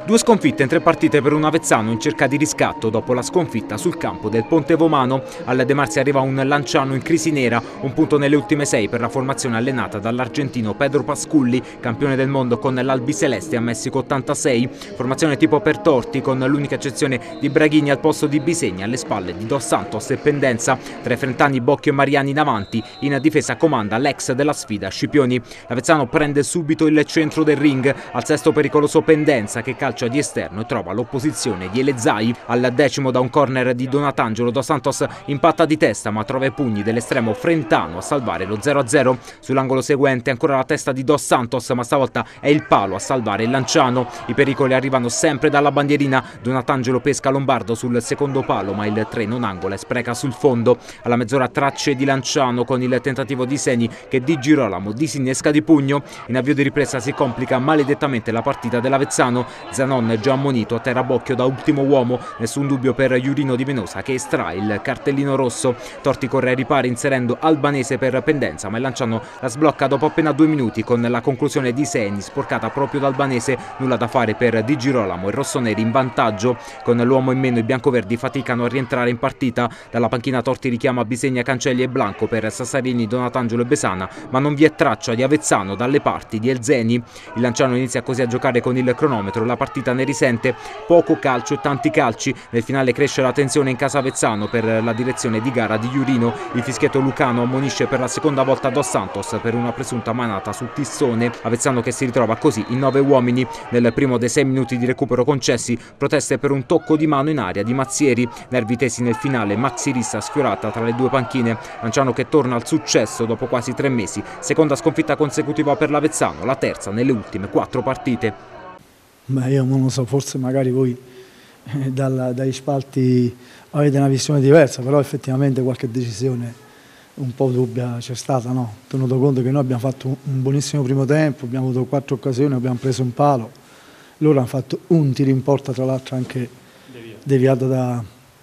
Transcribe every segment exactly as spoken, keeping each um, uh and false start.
Due sconfitte in tre partite per un Avezzano in cerca di riscatto dopo la sconfitta sul campo del Ponte Vomano. Al De Marzi arriva un Lanciano in crisi nera, un punto nelle ultime sei per la formazione allenata dall'argentino Pedro Pasculli, campione del mondo con l'Albiceleste a Messico ottantasei. Formazione tipo per torti, con l'unica eccezione di Braghini al posto di Bisegna, alle spalle di Dos Santos e Pendenza. Tra Frentani, Bocchio e Mariani in avanti, in difesa comanda l'ex della sfida Scipioni. L'Avezzano prende subito il centro del ring, al sesto pericoloso Pendenza che calcia di esterno e trova l'opposizione di Elezai. Al decimo da un corner di Donatangelo, Dos Santos impatta di testa ma trova i pugni dell'estremo Frentano a salvare lo zero a zero. Sull'angolo seguente ancora la testa di Dos Santos, ma stavolta è il palo a salvare il Lanciano. I pericoli arrivano sempre dalla bandierina, Donatangelo pesca Lombardo sul secondo palo ma il tre non angola e spreca sul fondo. Alla mezz'ora tracce di Lanciano con il tentativo di Seni che di Girolamo disinnesca di pugno. In avvio di ripresa si complica maledettamente la partita dell'Avezzano. Zanon già ammonito a terra Bocchio da ultimo uomo, nessun dubbio per Iurino di Venosa che estrae il cartellino rosso. Torti corre ai ripari inserendo Albanese per Pendenza, ma il Lanciano la sblocca dopo appena due minuti con la conclusione di Seni sporcata proprio da Albanese. Nulla da fare per Di Girolamo e rossoneri in vantaggio. Con l'uomo in meno i biancoverdi faticano a rientrare in partita. Dalla panchina Torti richiama Bisegna, Cancelli e Blanco per Sassarini, Donatangelo e Besana, ma non vi è traccia di Avezzano dalle parti di Elzeni. Il Lanciano inizia così a giocare con il cronometro, la partita ne risente, poco calcio e tanti calci. Nel finale cresce la tensione in casa Avezzano per la direzione di gara di Iurino. Il fischietto lucano ammonisce per la seconda volta Dos Santos per una presunta manata su Tissone. Avezzano che si ritrova così in nove uomini. Nel primo dei sei minuti di recupero concessi, proteste per un tocco di mano in aria di Mazzieri. Nervi tesi nel finale, Maxi Rissa sfiorata tra le due panchine. Lanciano che torna al successo dopo quasi tre mesi. Seconda sconfitta consecutiva per l'Avezzano, la terza nelle ultime quattro partite. Beh, io non lo so, forse magari voi eh, dalla, dai spalti avete una visione diversa, però effettivamente qualche decisione un po' dubbia c'è stata, no? Tenuto conto che noi abbiamo fatto un, un buonissimo primo tempo, abbiamo avuto quattro occasioni, abbiamo preso un palo, loro hanno fatto un tiro in porta, tra l'altro anche deviato da,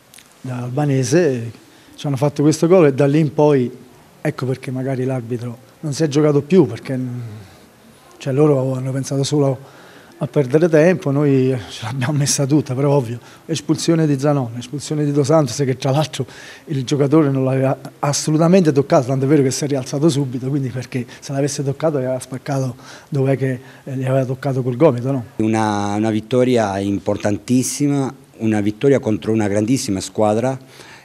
da Albanese, ci hanno fatto questo gol e da lì in poi, ecco perché magari l'arbitro non si è giocato più, perché cioè, loro hanno pensato solo a perdere tempo, noi ce l'abbiamo messa tutta, però ovvio, espulsione di Zanon, espulsione di Dos Santos che tra l'altro il giocatore non l'aveva assolutamente toccato, tanto è vero che si è rialzato subito, quindi perché se l'avesse toccato aveva spaccato dov'è che gli aveva toccato col gomito, no? Una, una vittoria importantissima, una vittoria contro una grandissima squadra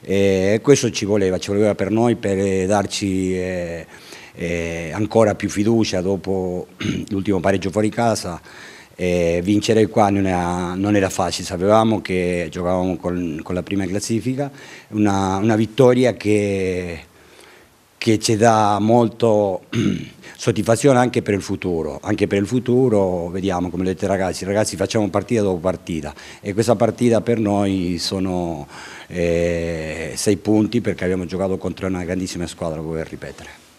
e questo ci voleva, ci voleva per noi per darci eh, eh, ancora più fiducia dopo l'ultimo pareggio fuori casa. E vincere qua non era, non era facile, sapevamo che giocavamo con, con la prima classifica, una, una vittoria che, che ci dà molto soddisfazione anche per il futuro, anche per il futuro vediamo come dite ragazzi, ragazzi facciamo partita dopo partita e questa partita per noi sono eh, sei punti perché abbiamo giocato contro una grandissima squadra, lo voglio ripetere.